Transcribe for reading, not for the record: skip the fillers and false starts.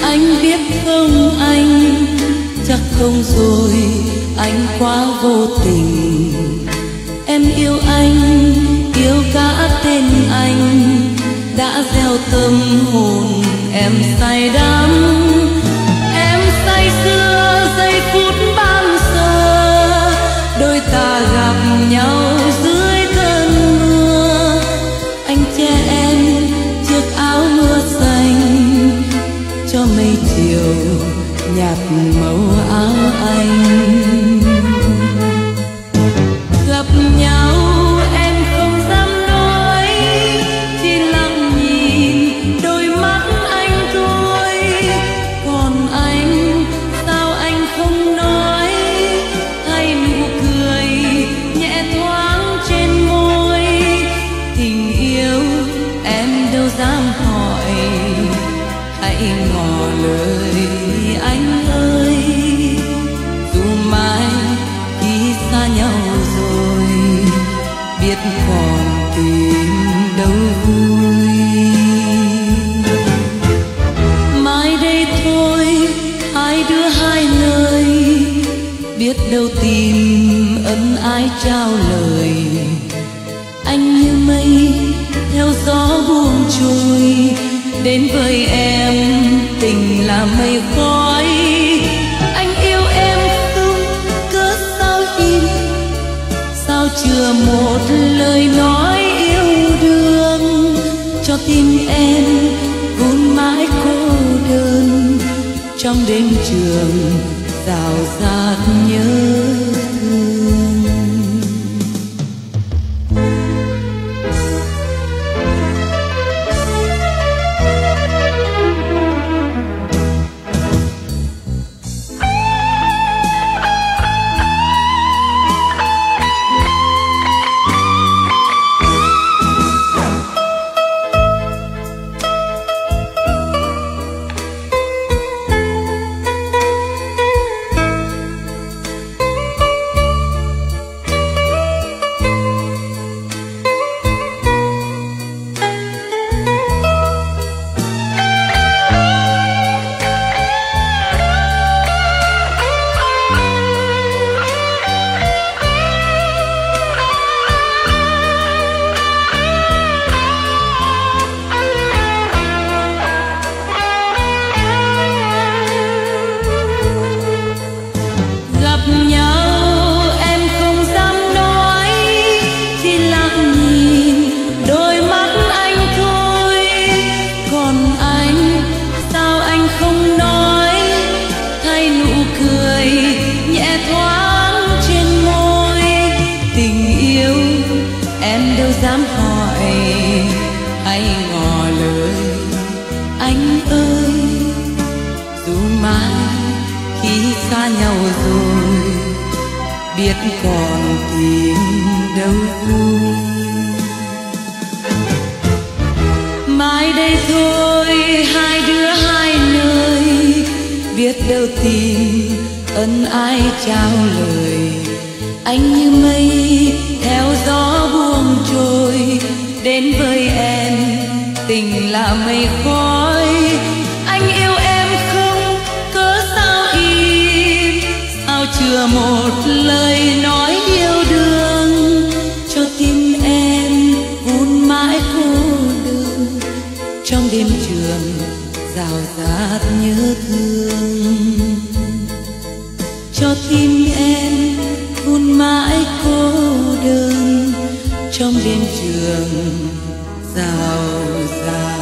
Anh biết không anh, chắc không rồi, anh quá vô tình. Em yêu anh, yêu cả tên anh, đã gieo tâm hồn em say đắm. Em say sưa giây phút ban giờ, đôi ta gặp nhau dưới cơn mưa. Anh che em chiếc áo mưa xanh, cho mây chiều nhạt màu áo anh. Gặp nhau em không dám nói, chỉ lặng nhìn đôi mắt anh thôi. Còn anh, sao anh không nói, hay nụ cười nhẹ thoáng trên môi. Tình yêu em đâu dám hỏi, hãy ngỏ lời anh ơi. Dù mai khi xa nhau rồi, biết còn tìm đâu vui. Mai đây thôi hai đứa hai nơi, biết đâu tìm ân ai trao lời. Anh như mây theo gió buông trôi, đến với em tình là mây khói. Anh yêu em không cớ sao im, sao chưa một lời nói yêu đương. Cho tim em vun mãi cô đơn, trong đêm trường rào rạt nhớ thương. Dám hỏi hay ngỏ lời anh ơi. Dù mai khi xa nhau rồi, biết còn tìm đâu vui. Mai đây thôi hai đứa hai nơi, biết đâu tìm ân ai trao lời. Anh như mây theo gió buông trôi, đến với em tình là mây khói. Anh yêu em không cớ sao im, sao chưa một lời nói yêu đương. Cho tim em vun mãi cô đơn, trong đêm trường rào rạt nhớ thương. Cho tim em vun mãi cô đơn, trong đêm trường rào rạt.